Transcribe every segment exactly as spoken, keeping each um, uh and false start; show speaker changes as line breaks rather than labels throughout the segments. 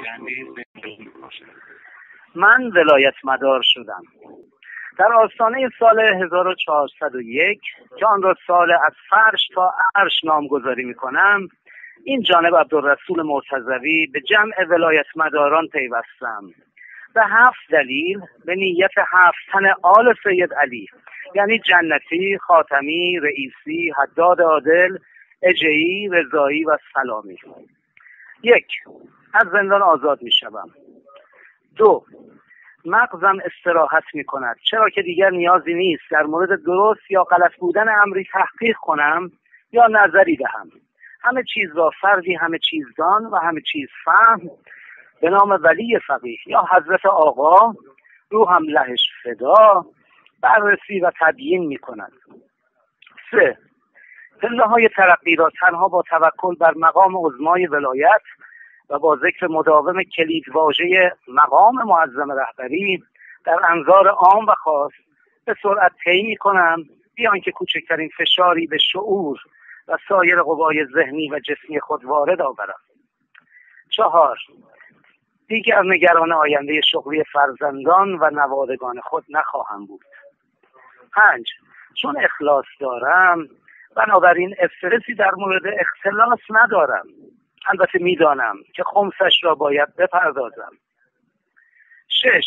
من ولایت مدار شدم. در آستانه سال هزار و چهارصد و یک که آن را سال از فرش تا عرش نامگذاری میکنم، این جانب عبدالرسول مرتضوی به جمع ولایت مداران پیوستم. به هفت دلیل به نیت هفت تن آل سید علی، یعنی جنتی، خاتمی، رئیسی، حداد عادل، اجهی، رضایی و سلامی. یک، از زندان آزاد می شوم. دو، مغزم استراحت می کند، چرا که دیگر نیازی نیست در مورد درست یا غلط بودن امری تحقیق کنم یا نظری دهم. همه چیز را فردی همه چیز دان و همه چیز فهم به نام ولی فقیه یا حضرت آقا روحم لهش فدا بررسی و تبیین می کند. سه، پله های ترقی را تنها با توکل بر مقام عظمای ولایت و با ذکر مداوم کلید واژه مقام معظم رهبری در انظار عام و خاص به سرعت طی می کنم، بیان که کوچکترین فشاری به شعور و سایر قوای ذهنی و جسمی خود وارد آورم. چهار، دیگر نگران آینده شغلی فرزندان و نوادگان خود نخواهم بود. پنج، چون اخلاص دارم بنابراین استرسی در مورد اختلاس ندارم. البته میدانم که خمسش را باید بپردازم. شش،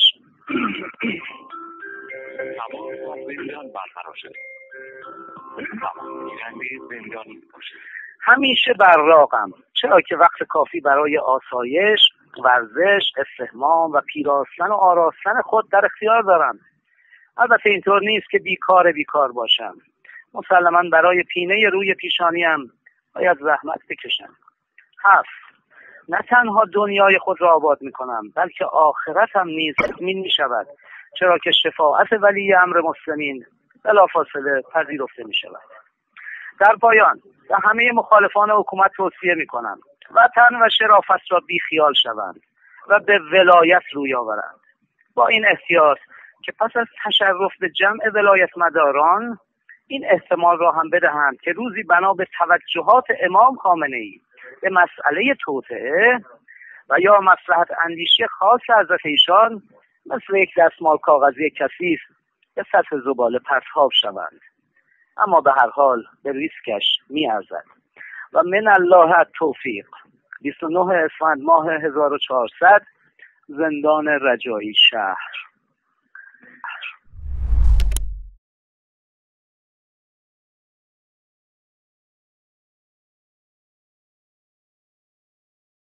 همیشه براقم، چرا که وقت کافی برای آسایش، ورزش، استحمام و پیراستن و آراستن خود در اختیار دارم. البته اینطور نیست که بیکار بیکار باشم. مسلماً برای پینه روی پیشانیم باید زحمت بکشم. هفت، نه تنها دنیای خود را آباد می کنم بلکه آخرت هم نیز تضمین می شود، چرا که شفاعت ولی امر مسلمین بلافاصله پذیرفته می شود. در پایان به همه مخالفان حکومت توصیه می کنم وطن و شرافت را بی خیال شوند و به ولایت روی آورند، با این احتیاط که پس از تشرف به جمع ولایت مداران این احتمال را هم بدهند که روزی بنا به توجهات امام خامنه‌ای به مسئله توطئه و یا مصلحت اندیشی خاص حضرت ایشان مثل یک دستمال کاغذی کثیف به سطح زباله پرتاب شوند. اما به هر حال به ریسکش می ارزد. و من الله التوفیق. بیست و نه اسفند ماه هزار و چهارصد، زندان رجایی شهر.